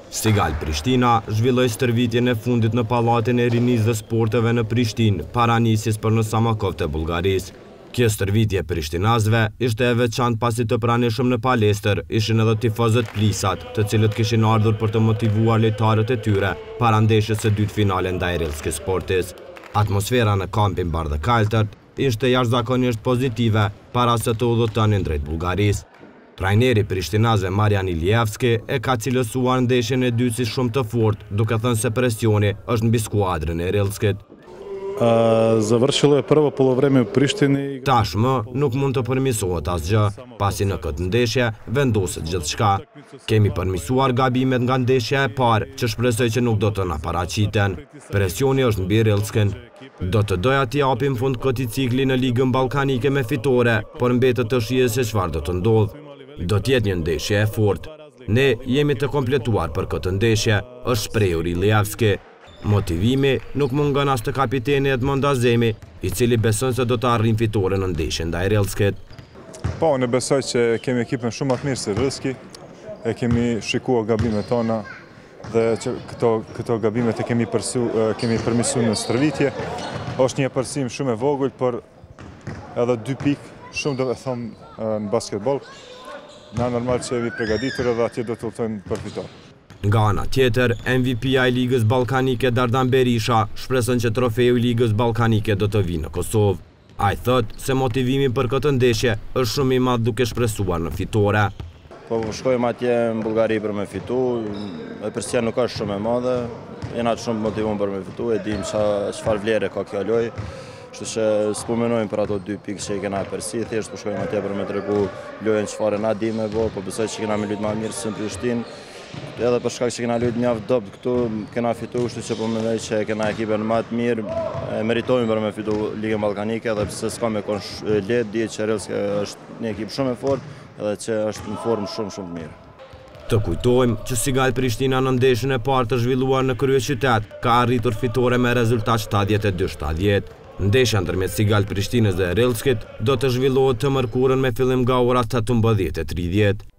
Sigal Prishtina zhvilloi stërvitjen e fundit në Pallatin e Rinisë dhe Sporteve në Prishtinë, para nisjes për në Samakov të Bullgarisë. Kjo stërvitje prishtinazëve ishte e veçantë pasi të pranishëm në palestër ishin edhe tifozët plisat, të cilët kishin ardhur për të motivuar lojtarët e tyre para ndeshjes së dytë finale ndaj Relski Sportis. Atmosfera në kampin Bardhë Kaltërt ishte jashtëzakonisht pozitive para se të udhëtonin drejt Bullgarisë. Trajneri prishtinazëve Marian Ilievski e ka cilësuar ndeshjen e dytë si shumë të fortë, duke thënë se presioni është mbi skuadrën e Relskit. Završilo je prvo polovreme u Prištini. Tashmë nuk mund të përmirësohet asgjë, pasi në këtë ndeshje vendoset gjithçka. Kemi përmirësuar gabimet nga ndeshja e parë, që shpresoj që nuk do të na paraqiten. Presioni është mbi Relskin. Do të doja t'i japim fund këtij cikli në Ligën Ballkanike me fitore, por mbetet të shihet se çfarë do të ndodhë. Do t'jetë një ndeshje e fortë. Ne jemi të kompletuar për këtë ndeshje, është shprehur Ilievski. Motivimi nuk mungon as të kapiteni Edmond Azemi, i cili beson se do të arrijë fitoren në ndeshjen ndaj Relskit. Po, ne besoj që kemi ekipën shumë më të mirë se Relski, e kemi shikuar gabimet tona dhe që këto gabimet e kemi përmirësuar në stërvitje. Është një përsim shumë e vogël, por edhe 2 pikë shumë do të thonë në basketbol. Na normal që jemi përgatitur edhe atje do të lutojmë për fitore. Nga ana tjetër, MVP-ja i Ligës Ballkanike Dardan Berisha shpreson që trofeu i Ligës Ballkanike do të vijë në Kosovë. Ai thotë se motivimi për këtë ndeshje është shumë i madh duke shpresuar në fitore. Po shkojmë atje në Bullgari për me fitu, e përsia nuk është shumë e madhe, jena shumë motivuar për me fitu, e dim çfarë vlere ka kjo lojë. Kështu që s'po menojmë për ato 2 pikë që i kena përsi, thjesht po shkojmë atje për me tregu lojën çfarë na di me bë, po besoj që kena me luajtë më mirë se në Prishtinë. Edhe për shkak që kena luajtë mjaft dobët këtu, kena fituar, kështu që po mendoj që kena ekipën më të mirë, meritojmë për me fitu Ligën Ballkanike, edhe pse s'ka me kon lehtë, dihet që Relski është një ekip shumë e fortë, edhe që është në formë shumë të mirë. Të kujtojmë që Sigal Prishtina në ndeshjen e parë të zhvilluar në kryeqytet ka arritur fitore me rezultat 72-70. Ndeshja ndërmjet Sigal Prishtinës dhe Relskit do të zhvillohet të mërkurën me fillim nga ora 18:30.